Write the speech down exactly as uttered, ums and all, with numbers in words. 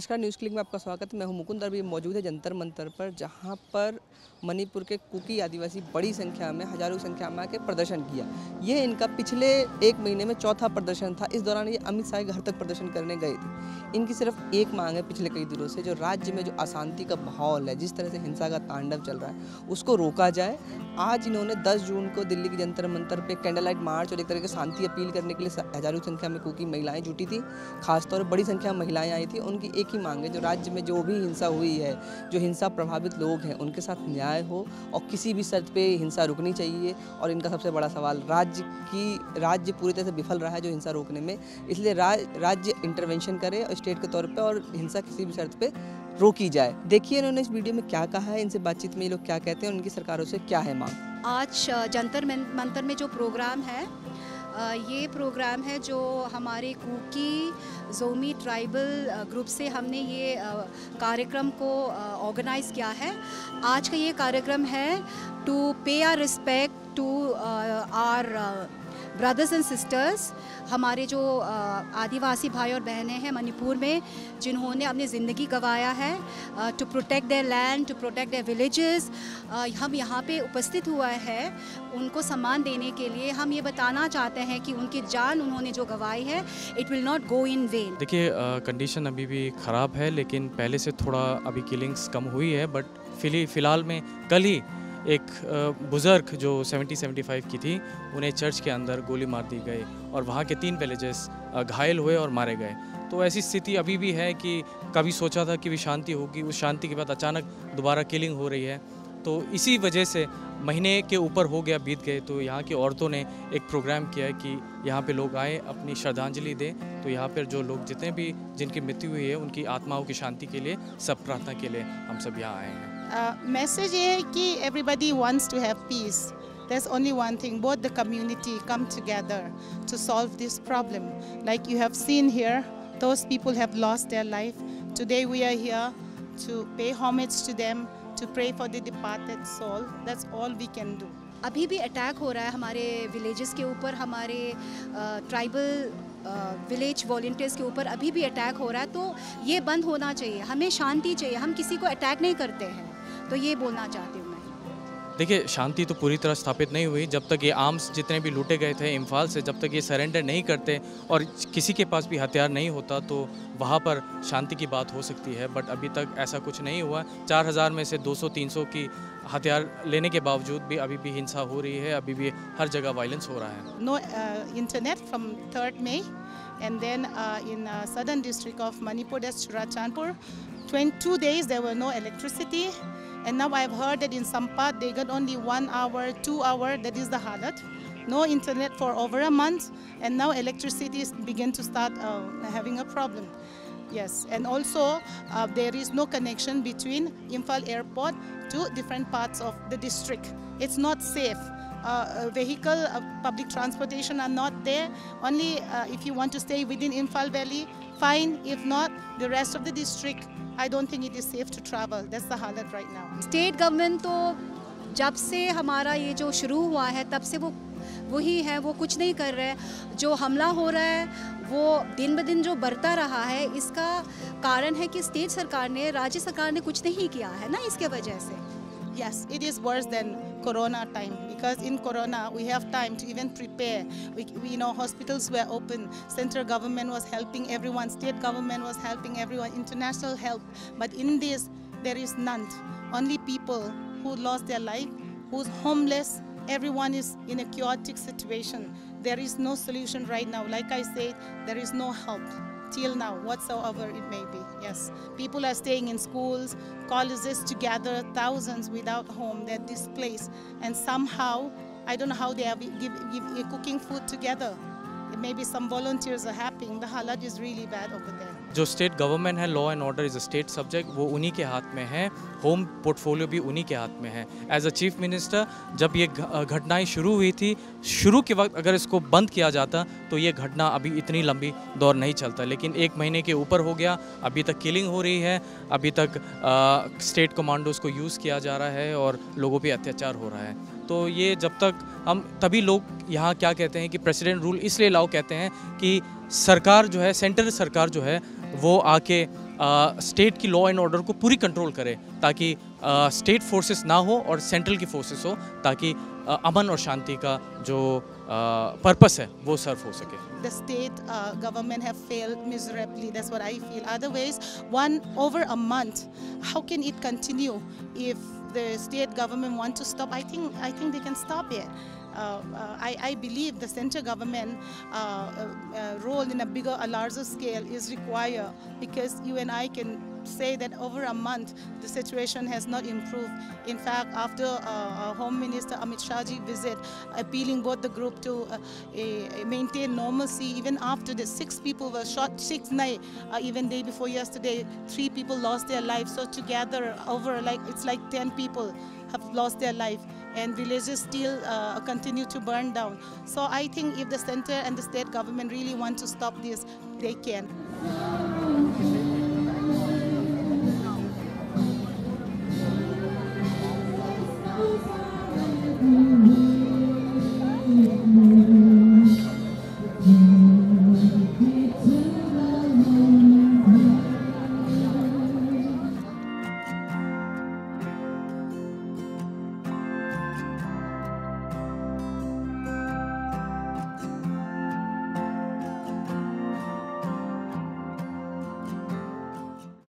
नमस्कार, news click में आपका स्वागत है। मैं हूं मुकुंद। अभी मौजूद है जंतर मंतर पर, जहां पर मणिपुर के कुकी आदिवासी बड़ी संख्या में, हजारों की संख्या में आके प्रदर्शन किया। ये इनका पिछले एक महीने में चौथा प्रदर्शन था। इस दौरान ये अमित शाह के घर तक प्रदर्शन करने गए थे। इनकी सिर्फ एक मांग है पिछले कई दिनों से, जो राज्य में जो अशांति का माहौल है, जिस तरह से हिंसा का तांडव चल रहा है, उसको रोका जाए। आज इन्होंने दस जून को दिल्ली के जंतर मंतर पे कैंडल लाइट मार्च और एक तरह की शांति अपील करने के लिए हजारों की संख्या में कुकी महिलाएं जुटी थी। खासतौर पर बड़ी संख्या में महिलाएं आई थी। उनकी एक ही मांग है, जो राज्य में जो भी हिंसा हुई है, जो हिंसा प्रभावित लोग हैं, उनके साथ न्याय हो और किसी भी शर्त पे हिंसा रुकनी चाहिए। और इनका सबसे बड़ा सवाल, राज्य की राज्य पूरी तरह से विफल रहा है जो हिंसा रोकने में, इसलिए राज, राज्य इंटरवेंशन करे स्टेट के तौर पे और हिंसा किसी भी शर्त पे रोकी जाए। देखिए इन्होंने इस वीडियो में क्या कहा है, इनसे बातचीत में ये लोग क्या कहते हैं, उनकी सरकारों से क्या है मांग। आज जंतर मंतर में जो प्रोग्राम है, ये प्रोग्राम है जो हमारे कुकी जोमी ट्राइबल ग्रुप से हमने ये कार्यक्रम को ऑर्गेनाइज़ किया है। आज का ये कार्यक्रम है to pay our respect to our brothers and sisters, हमारे जो आदिवासी भाई और बहनें हैं मणिपुर में, जिन्होंने अपनी ज़िंदगी गंवाया है to protect their land, to protect their villages. हम यहाँ पे उपस्थित हुआ है उनको सम्मान देने के लिए। हम ये बताना चाहते हैं कि उनकी जान उन्होंने जो गंवाई है, it will not go in vain. देखिए, कंडीशन अभी भी ख़राब है, लेकिन पहले से थोड़ा अभी किलिंग्स कम हुई है। बट फिली फ़िलहाल में कल ही एक बुज़ुर्ग जो सत्तर पचहत्तर की थी, उन्हें चर्च के अंदर गोली मार दी गई और वहाँ के तीन विलेजर्स घायल हुए और मारे गए। तो ऐसी स्थिति अभी भी है कि कभी सोचा था कि भी शांति होगी, उस शांति के बाद अचानक दोबारा किलिंग हो रही है। तो इसी वजह से महीने के ऊपर हो गया, बीत गए, तो यहाँ की औरतों ने एक प्रोग्राम किया है कि यहाँ पे लोग आए, अपनी श्रद्धांजलि दें। तो यहाँ पर जो लोग जितने भी जिनकी मृत्यु हुई है, उनकी आत्माओं की शांति के लिए, सब प्रार्थना के लिए हम सब यहाँ आए हैं। मैसेज ये है कि everybody wants to have peace. There's only one thing, both the community come together to solve this problem. Like you have seen here, those people have lost their life. Today we are here to pay homage to them, to pray for the departed soul. That's all we can do. अभी भी attack हो रहा है हमारे villages के ऊपर, हमारे tribal village volunteers के ऊपर अभी भी अटैक हो रहा है। तो ये बंद होना चाहिए, हमें शांति चाहिए। हम किसी को अटैक नहीं करते हैं, तो ये बोलना चाहती हूँ मैं। देखिए, शांति तो पूरी तरह स्थापित नहीं हुई जब तक ये आर्म्स जितने भी लूटे गए थे इम्फाल से, जब तक ये सरेंडर नहीं करते और किसी के पास भी हथियार नहीं होता, तो वहाँ पर शांति की बात हो सकती है। बट अभी तक ऐसा कुछ नहीं हुआ। चार हज़ार में से दो सौ तीन सौ की हथियार लेने के बावजूद भी अभी भी हिंसा हो रही है, अभी भी हर जगह वायलेंस हो रहा है। No internet from third May and then uh, in uh, southern district of Manipur, that's Churachandpur, twenty-two days there were no electricity, and now I've heard that in some part they got only one hour, two hour. That is the halat. No internet for over a month, and now electricity is begin to start uh, having a problem. Yes, and also uh, there is no connection between Imphal airport to different parts of the district. It's not safe. Uh, vehicle, uh, public transportation are not there. Only uh, if you want to stay within Imphal Valley, fine. If not, the rest of the district, I don't think it is safe to travel. That's the halat right now. State government तो जब से हमारा ये जो शुरू हुआ है, तब से वो वही है, वो कुछ नहीं कर रहे हैं। जो हमला हो रहा है वो दिन ब दिन जो बढ़ता रहा है, इसका कारण है कि स्टेट सरकार ने, राज्य सरकार ने कुछ नहीं किया है ना, इसके वजह से। Yes, it is worse than Corona time, because in Corona we have time to even prepare. We, we you know, hospitals were open, central government was helping everyone, state government was helping everyone, international help. But in this, there is none. Only people who lost their life, who's homeless, everyone is in a chaotic situation. There is no solution right now. Like I said, there is no help till now, whatsoever it may be. Yes, people are staying in schools, colleges together, thousands without home. They're displaced, and somehow, I don't know how they are give, give, cooking food together. Maybe some volunteers are helping. The halat is really bad over there. जो state government है, law and order is a state subject, वो उन्हीं के हाथ में है। Home portfolio भी उन्हीं के हाथ में है। एज अ चीफ मिनिस्टर, जब ये घटनाएं शुरू हुई थी, शुरू के वक्त अगर इसको बंद किया जाता तो ये घटना अभी इतनी लंबी दौर नहीं चलता। लेकिन एक महीने के ऊपर हो गया, अभी तक किलिंग हो रही है, अभी तक आ, स्टेट कमांडोज को यूज़ किया जा रहा है और लोगों पे अत्याचार हो रहा है। तो ये जब तक हम, तभी लोग यहाँ क्या कहते हैं कि प्रेसिडेंट रूल इसलिए लाओ कहते हैं कि सरकार जो है, सेंट्रल सरकार जो है, वो आके स्टेट की लॉ एंड ऑर्डर को पूरी कंट्रोल करे, ताकि स्टेट फोर्सेस ना हो और सेंट्रल की फोर्सेस हो, ताकि uh, अमन और शांति का जो पर्पस है वो सर्व हो सके. The state uh, government have failed miserably. That's what I feel. Otherwise, one over a month, how can it continue? If the state government want to stop, I think I think they can stop it. Uh, uh, I, I believe the central government uh, uh, role in a bigger, a larger scale is required, because you and I can say that over a month the situation has not improved. In fact, after uh, Home Minister Amit Shah's visit, appealing both the group to uh, uh, maintain normalcy, even after the six people were shot, six night, uh, even day before yesterday, three people lost their lives. So together, over like it's like ten people have lost their life, and villages still uh, continue to burn down. So I think if the center and the state government really want to stop this, they can.